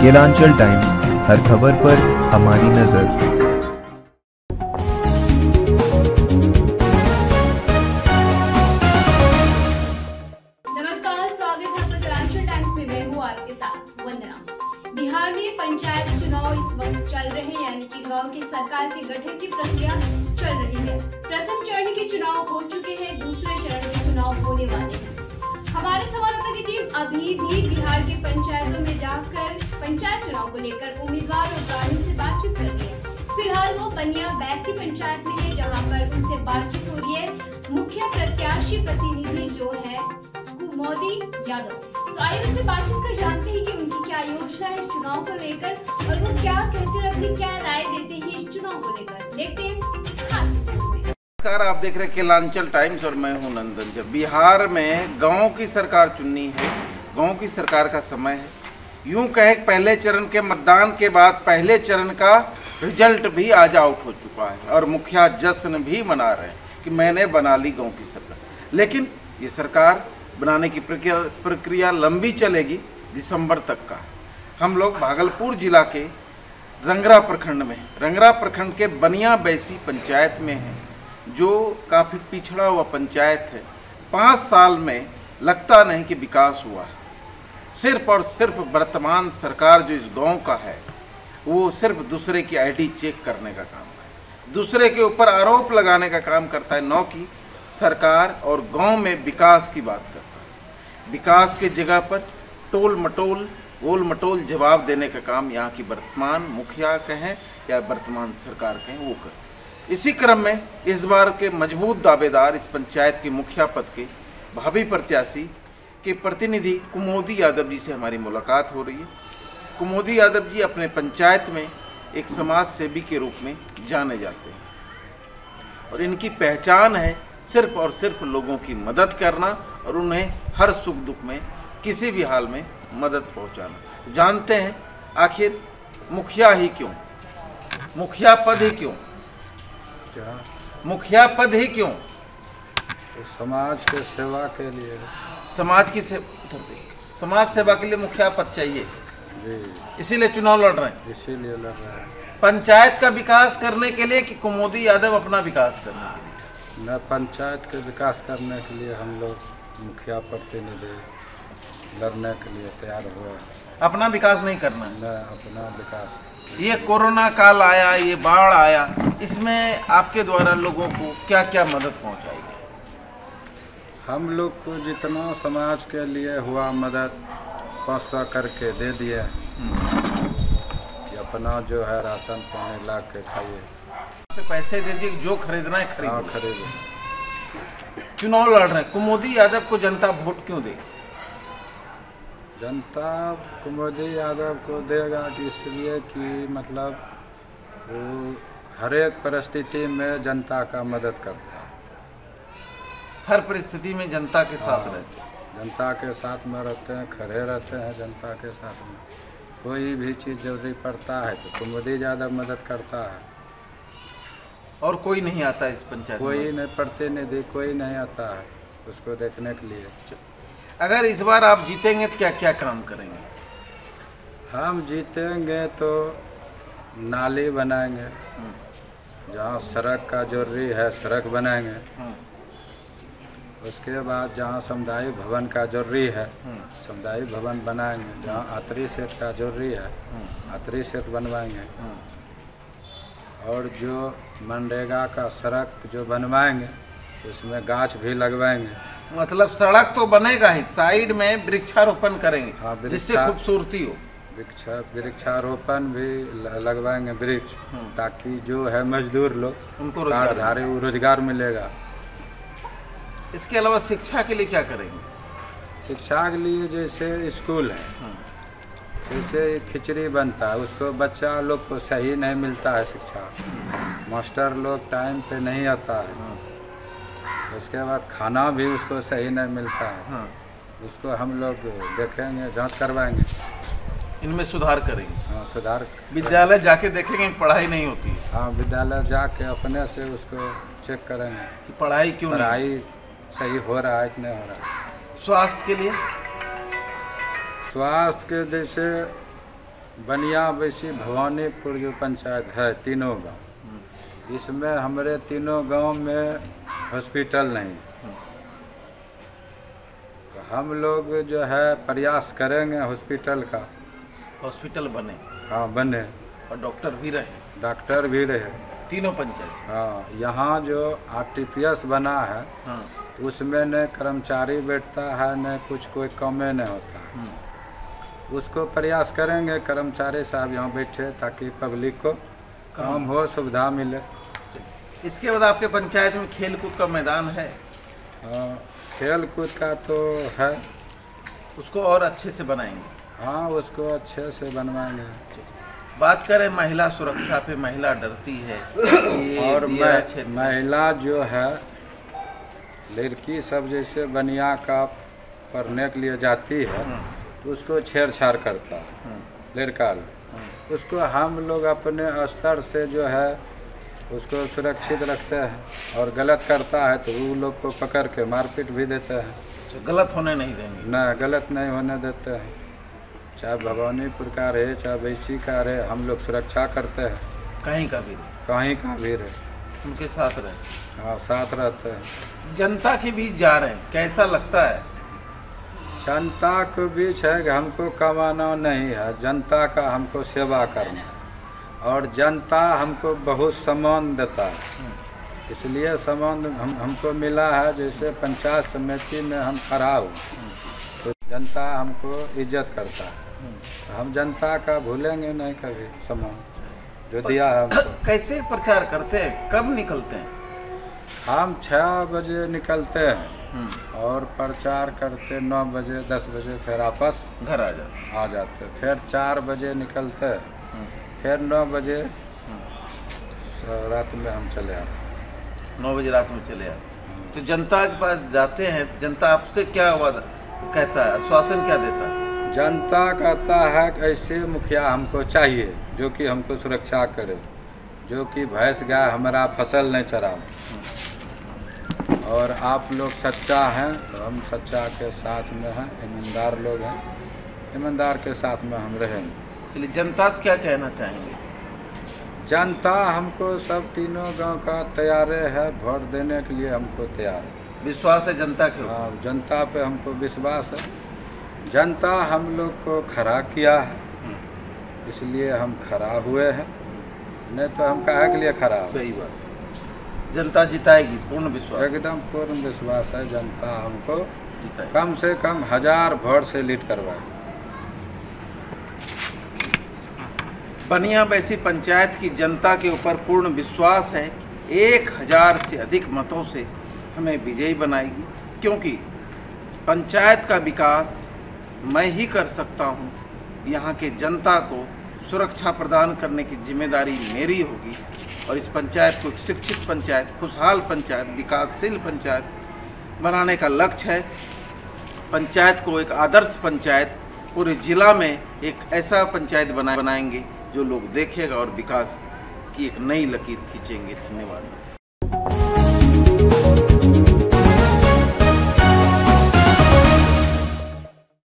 Kelanchal times, हर खबर पर हमारी नजर। नमस्कार, स्वागत है आपका केलांचल टाइम्स में। मैं हूँ आपके साथ वंदना। बिहार में पंचायत चुनाव इस वक्त चल रहे हैं, यानी कि गांव की सरकार के गठन की प्रक्रिया चल रही है। प्रथम चरण के चुनाव हो चुके हैं, दूसरे चरण के चुनाव होने वाले हैं। हमारे संवाददाता की टीम अभी भी बिहार के पंचायतों में जाकर पंचायत चुनाव को लेकर उम्मीदवार और ग्रामीण से बातचीत कर रही है। फिलहाल वो बनिया बैसी पंचायत में है, जहां पर उनसे बातचीत हो रही है मुख्य प्रत्याशी प्रतिनिधि जो है कुमोदी यादव। तो आइए उनसे बातचीत कर जानते हैं कि उनकी क्या योजना है इस चुनाव को लेकर और वो क्या कहते हैं, अपनी क्या राय देते हैं इस चुनाव को लेकर। देखते हैं खास रिपोर्ट में। नमस्कार, आप देख रहे हैं केलांचल टाइम्स और मैं हूं नंदन। जब बिहार में गांव की सरकार चुननी है, गांव की सरकार का समय है। यूं कहे पहले चरण के मतदान के बाद पहले चरण का रिजल्ट भी आज आउट हो चुका है और मुखिया जश्न भी मना रहे हैं कि मैंने बना ली गांव की सरकार। लेकिन ये सरकार बनाने की प्रक्रिया लंबी चलेगी, दिसंबर तक का। हम लोग भागलपुर जिला के रंगरा प्रखंड के बनिया बैसी पंचायत में हैं, जो काफ़ी पिछड़ा हुआ पंचायत है। 5 साल में लगता नहीं कि विकास हुआ है। सिर्फ और सिर्फ वर्तमान सरकार जो इस गांव का है, वो सिर्फ दूसरे की आईडी चेक करने का काम है, दूसरे के ऊपर आरोप लगाने का काम करता है, न कि सरकार और गांव में विकास की बात करता है। विकास के जगह पर टोल मटोल जवाब देने का काम यहाँ की वर्तमान मुखिया कहें या वर्तमान सरकार कहें वो करते। इसी क्रम में इस बार के मजबूत दावेदार इस पंचायत के मुखिया पद के भावी प्रत्याशी के प्रतिनिधि कुमोदी यादव जी से हमारी मुलाकात हो रही है। कुमोदी यादव जी अपने पंचायत में एक समाज सेवी के रूप में जाने जाते हैं और इनकी पहचान है सिर्फ और सिर्फ लोगों की मदद करना और उन्हें हर सुख दुख में किसी भी हाल में मदद पहुंचाना। जानते हैं आखिर मुखिया ही क्यों, मुखिया पद ही क्यों, मुखिया पद ही क्यों? तो समाज के सेवा के लिए, समाज सेवा के लिए मुखिया पद चाहिए जी, इसीलिए चुनाव लड़ रहे हैं। इसीलिए लड़ रहे हैं। पंचायत का विकास करने के लिए कि कुमोदी यादव अपना विकास करने के लिए? न पंचायत के विकास करने के लिए हम लोग मुखिया प्रतिनिधि लड़ने के लिए तैयार हुए। अपना विकास नहीं करना है, न अपना विकास। ये कोरोना काल आया, ये बाढ़ आया, इसमें आपके द्वारा लोगों को क्या क्या मदद पहुंचाई? हम लोग को जितना समाज के लिए हुआ मदद 500 करके दे दिए कि अपना जो है राशन पानी ला के खाइए। तो पैसे दे दिए, जो खरीदना है हाँ, खरीदो। खरीदो। चुनाव लड़ रहे हैं, कुमोदी यादव को जनता वोट क्यों देगी? जनता कुमोदी यादव को देगा कि इसलिए कि मतलब वो हर एक परिस्थिति में जनता का मदद करता है। हर परिस्थिति में जनता के साथ रहते हैं, जनता के साथ में रहते हैं, खड़े रहते हैं जनता के साथ में। कोई भी चीज़ जरूरी पड़ता है तो कुमोदी यादव मदद करता है। और कोई नहीं आता इस पंचायत में? कोई नहीं, प्रतिनिधि कोई नहीं आता है उसको देखने के लिए। अगर इस बार आप जीतेंगे तो क्या क्या काम करेंगे? हम जीतेंगे तो नाली बनाएंगे, जहाँ सड़क का जरूरी है सड़क बनाएंगे। उसके बाद जहाँ समुदाय भवन का जरूरी है समुदाय भवन बनाएंगे। जहाँ आतरी सेट का जरूरी है आतरी सेट बनवाएंगे। और जो मनरेगा का सड़क जो बनवाएंगे उसमें गाछ भी लगवाएंगे। मतलब सड़क तो बनेगा ही, साइड में वृक्षारोपण करेंगे। हाँ, जिससे खूबसूरती हो। वृक्षारोपण भी लगवाएंगे वृक्ष, ताकि जो है मजदूर लोग उनको कार्डधारी रोजगार मिलेगा। इसके अलावा शिक्षा के लिए क्या करेंगे? शिक्षा के लिए जैसे स्कूल है, जैसे खिचड़ी बनता है उसको बच्चा लोग को सही नहीं मिलता है शिक्षा, मास्टर लोग टाइम पे नहीं आता है। उसके बाद खाना भी उसको सही नहीं मिलता है। उसको हम लोग देखेंगे, जांच करवाएंगे, इनमें सुधार करेंगे। हाँ, सुधार। विद्यालय जाके देखेंगे कि पढ़ाई नहीं होती है। हाँ, विद्यालय जाके अपने से उसको चेक करेंगे कि पढ़ाई क्यों पढ़ाई सही हो रहा है कि नहीं हो रहा है। स्वास्थ्य के लिए? स्वास्थ्य के जैसे बनिया वैसी भवानीपुर जो पंचायत है, तीनों गांव, इसमें हमारे तीनों गांव में हॉस्पिटल नहीं। तो हम लोग जो है प्रयास करेंगे हॉस्पिटल का। हॉस्पिटल बने, हाँ बने, और डॉक्टर भी रहे तीनों पंचायत। हाँ, यहाँ जो RTPS बना है, हाँ, तो उसमें न कर्मचारी बैठता है, न कुछ कोई कमे नहीं होता है। उसको प्रयास करेंगे कर्मचारी साहब यहाँ बैठे, ताकि पब्लिक को काम हो, सुविधा मिले। इसके बाद आपके पंचायत में खेल कूद का मैदान है? हाँ, खेल कूद का तो है, उसको और अच्छे से बनाएंगे। हाँ, उसको अच्छे से बनवाएंगे। बात करें महिला सुरक्षा पे, महिला डरती है ये और दियरा क्षेत्र में। महिला जो है, लड़की सब जैसे बनिया का पढ़ने के लिए जाती है, तो उसको छेड़छाड़ करता है लड़का लोग। उसको हम लोग अपने स्तर से जो है उसको सुरक्षित रखते हैं, और गलत करता है तो वो लोग को पकड़ के मारपीट भी देते हैं। गलत होने नहीं देंगे? न, गलत नहीं होने देते हैं। चाहे भवानीपुर का रहे, चाहे वैसी का रहे, हम लोग सुरक्षा करते हैं। कहीं का भी रहे, उनके साथ रहे। हाँ, साथ रहते हैं। जनता के बीच जा रहे हैं, कैसा लगता है? जनता के बीच है कि हमको कमाना नहीं है, जनता का हमको सेवा करना है, और जनता हमको बहुत सम्मान देता है। इसलिए सम्मान हमको मिला है। जैसे पंचायत समिति में हम खड़ा हुए, तो जनता हमको इज्जत करता है। हम जनता का भूलेंगे नहीं कभी सम्मान जो दिया है हमको। कैसे प्रचार करते हैं, कब निकलते हैं? हम 6 बजे निकलते हैं और प्रचार करते 9 बजे 10 बजे, फिर वापस घर आ जाते। फिर 4 बजे निकलते हैं, फिर 9 बजे रात में हम चले आते। 9 बजे रात में चले आते। तो जनता के पास जाते हैं, जनता आपसे क्या वादा कहता है, आश्वासन क्या देता है? जनता कहता है कि ऐसे मुखिया हमको चाहिए जो कि हमको सुरक्षा करे, जो कि भैंस गाय हमारा फसल नहीं चराओ, और आप लोग सच्चा हैं तो हम सच्चा के साथ में हैं, ईमानदार लोग हैं, ईमानदार के साथ में हम रहेंगे। चलिए, जनता से क्या कहना चाहेंगे? जनता हमको सब तीनों गांव का तैयार है, वोट देने के लिए हमको तैयार है। विश्वास है जनता के ऊपर? हाँ, जनता पे हमको विश्वास है। जनता हम लोग को खड़ा किया है, इसलिए हम खड़ा हुए हैं, नहीं तो हम काहे के लिए खड़ा हो। सही बात। जनता जिताएगी, पूर्ण विश्वास? एकदम पूर्ण विश्वास है। जनता हमको जिताएगी, कम से कम 1000 वोट से लीड करवाए। बनिया वैसी पंचायत की जनता के ऊपर पूर्ण विश्वास है। 1000 से अधिक मतों से हमें विजयी बनाएगी, क्योंकि पंचायत का विकास मैं ही कर सकता हूँ। यहाँ के जनता को सुरक्षा प्रदान करने की जिम्मेदारी मेरी होगी, और इस पंचायत को एक शिक्षित पंचायत, खुशहाल पंचायत, विकासशील पंचायत बनाने का लक्ष्य है। पंचायत को एक आदर्श पंचायत, पूरे जिला में एक ऐसा पंचायत बनाएंगे जो लोग देखेगा और विकास की एक नई लकीर खींचेंगे। धन्यवाद।